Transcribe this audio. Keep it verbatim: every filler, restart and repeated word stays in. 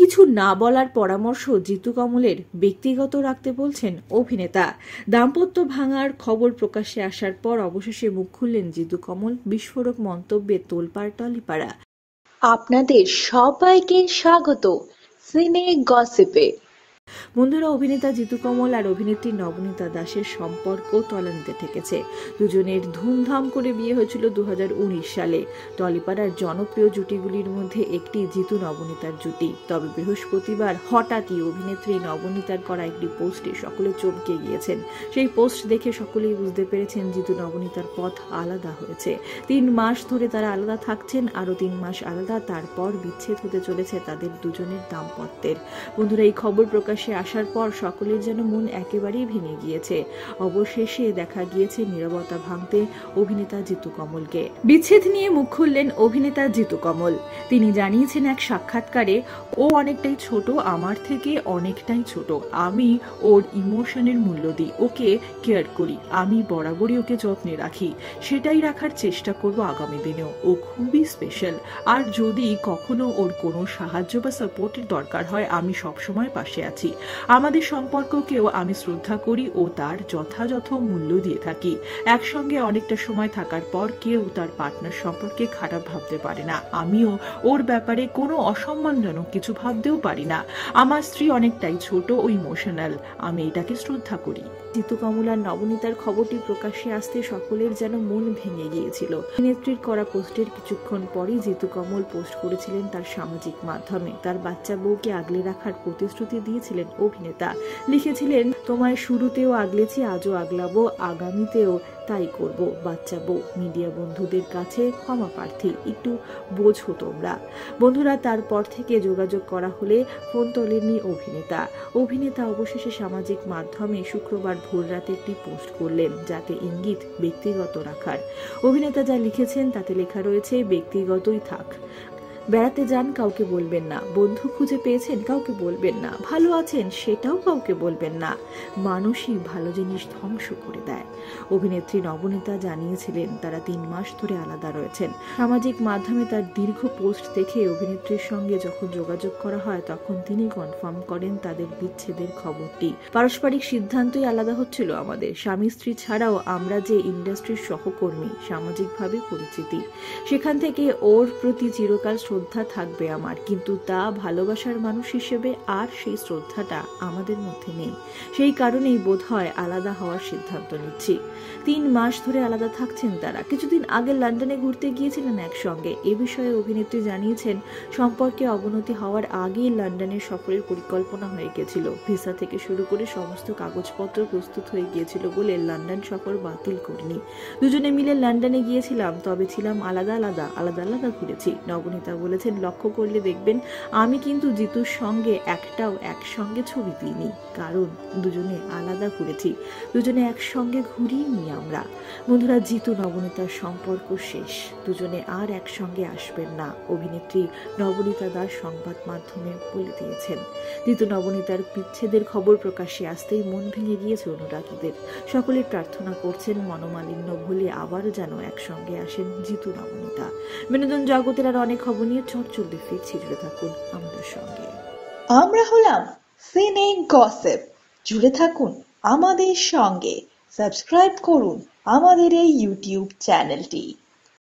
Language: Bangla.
কিছু না বলার পরামর্শ জিতু কমলের ব্যক্তিগত রাখতে বলছেন অভিনেতা। দাম্পত্য ভাঙার খবর প্রকাশ্যে আসার পর অবশেষে মুখ খুললেন জিতু কমল। বিস্ফোরক মন্তব্যে তোলপাড় টলিপাড়া। আপনাদের সবাইকে স্বাগত সিনে গসিপে। বন্ধুরা, অভিনেতা জিতু কমল আর অভিনেত্রী নবনীতা দাসের সম্পর্ক তলানিতে ঠেকেছে। দুজনের ধুমধাম করে বিয়ে হয়েছিল দু হাজার উনিশ সালে। টলিপাড়ার জনপ্রিয় জুটিগুলির মধ্যে একটি জিতু নবনীতার জুটি। তবে বৃহস্পতিবার হঠাৎই অভিনেত্রী নবনীতার করা একটি পোস্টে সকলে চমকে গিয়েছেন। সেই পোস্ট দেখে সকলেই বুঝতে পেরেছেন জিতু নবনীতার পথ আলাদা হয়েছে। তিন মাস ধরে তারা আলাদা থাকছেন, আরো তিন মাস আলাদা, তারপর বিচ্ছেদ হতে চলেছে তাদের দুজনের দাম্পত্যের। বন্ধুরা, এই খবর প্রকাশ আসার পর সকলের যেন মন একেবারেই ভেঙে গিয়েছে। অবশেষে দেখা গিয়েছে নীরবতা ভাঙতে অভিনেতা জিতু কমলকে। বিচ্ছেদ নিয়ে মুখ খুললেন অভিনেতা জিতু কমল। তিনি জানিয়েছেন এক সাক্ষাৎকারে, ও অনেকটাই ছোট, আমার থেকে অনেকটাই ছোট। আমি ওর ইমোশনের মূল্য দিই, ওকে কেয়ার করি, আমি বরাবরই ওকে যত্নে রাখি, সেটাই রাখার চেষ্টা করব আগামী দিনেও। ও খুবই স্পেশাল, আর যদি কখনো ওর কোনো সাহায্য বা সাপোর্টের দরকার হয় আমি সবসময় পাশে আছি। আমাদের সম্পর্ককেও আমি শ্রদ্ধা করি ও তার যথাযথ মূল্য দিয়ে থাকি। একসঙ্গে অনেকটা সময় থাকার পর কেউ তার পার্টনার সম্পর্কে খারাপ ভাবতে পারে না। আমিও ওর ব্যাপারে কোনো অসম্মানজনক কিছু ভাবতেও পারি না। আমার স্ত্রী অনেকটাই ছোট ও ইমোশনাল, আমি এটাকে শ্রদ্ধা করি। জিতু কমল আর নবনীতার খবরটি প্রকাশ্যে আসতে সকলের যেন মন ভেঙে গিয়েছিল। অভিনেত্রীর করা পোস্টের কিছুক্ষণ পরই জিতু কমল পোস্ট করেছিলেন তার সামাজিক মাধ্যমে। তার বাচ্চা বউকে আগলে রাখার প্রতিশ্রুতি দিয়েছিলেন অভিনেতা। লিখেছিলেন, তোমায় শুরুতেও আগলেছি, আজও আগলাবো, আগামীতেও তাই করব। বাচ্চা বউ, মিডিয়া বন্ধুদের কাছে ক্ষমা প্রার্থী, একটু বোঝো তোমরা। বন্ধুরা, তারপর থেকে যোগাযোগ করা হলে ফোন তোলেননি অভিনেতা। অভিনেতা অবশেষে সামাজিক মাধ্যমে শুক্রবার ভোররাতে একটি পোস্ট করলেন, যাতে ইঙ্গিত ব্যক্তিগত রাখার। অভিনেতা যা লিখেছেন তাতে লেখা রয়েছে, ব্যক্তিগতই থাক। বেড়াতে যান, কাউকে বলবেন না। বন্ধু খুঁজে পেয়েছেন, কাউকে বলবেন না। ভালো আছেন, সেটাও কাউকে বলবেন না। মানুষই ভালো জিনিস ধ্বংস করে দেয়। অভিনেত্রী নবনীতা জানিয়েছিলেন তারা তিন মাস ধরে আলাদা রয়েছেন। সামাজিক মাধ্যমে তার দীর্ঘ পোস্ট দেখে অভিনেত্রীর সঙ্গে যখন যোগাযোগ করা হয় তখন তিনি কনফার্ম করেন তাদের বিচ্ছেদের খবরটি। পারস্পরিক সিদ্ধান্তই আলাদা হচ্ছিল আমাদের। স্বামী স্ত্রী ছাড়াও আমরা যে ইন্ডাস্ট্রির সহকর্মী, সামাজিকভাবে পরিচিতি, সেখান থেকে ওর প্রতি চিরকাল শ্রদ্ধা থাকবে আমার, কিন্তু তা ভালোবাসার মানুষ হিসেবে আর সেই শ্রদ্ধাটা আমাদের মধ্যে নেই। সেই কারণেই বোধহয় আলাদা হওয়ার সিদ্ধান্ত নিচ্ছি। তিন মাস ধরে আলাদা থাকছেন তারা। কিছুদিন আগে লন্ডনে ঘুরতে গিয়েছিলেন একসঙ্গে। এ বিষয়ে অভিনেত্রী জানিয়েছেন, সম্পর্কে অবনতি হওয়ার আগেই লন্ডনের সফরের পরিকল্পনা হয়ে গেছিল। ভিসা থেকে শুরু করে সমস্ত কাগজপত্র প্রস্তুত হয়ে গিয়েছিল বলে লন্ডন সফর বাতিল করিনি। দুজনে মিলে লন্ডনে গিয়েছিলাম, তবে ছিলাম আলাদা আলাদা আলাদা আলাদা ঘুরেছি। নবনীতা বলেছেন, লক্ষ্য করলে দেখবেন আমি কিন্তু জিতুর সঙ্গে একটাও একসঙ্গে ছবি দিইনি, কারণ দুজনে আলাদা ঘুরেছি, দুজনে একসঙ্গে ঘুরিনি আমরা। বন্ধুরা, জিতু নবনীতার সম্পর্ক শেষ, দুজনে আর একসঙ্গে আসবেন না, অভিনেত্রী নবনীতা দাস সংবাদ মাধ্যমে বলে দিয়েছেন। জিতু নবনীতার বিচ্ছেদের খবর প্রকাশ্যে আসতেই মন ভেঙে গিয়েছে অনুরাগীদের। সকলে প্রার্থনা করছেন মনোমালিন্য ভুলে আবার যেন একসঙ্গে আসেন জিতু নবনীতা। বিনোদন জগতের আর অনেক খবর নিয়ে চটচলতে ফিরছি, জুড়ে থাকুন আমাদের সঙ্গে। আমরা হলাম সিনে গসিপ, জুড়ে থাকুন আমাদের সঙ্গে। সাবস্ক্রাইব করুন আমাদের এই ইউটিউব চ্যানেলটি।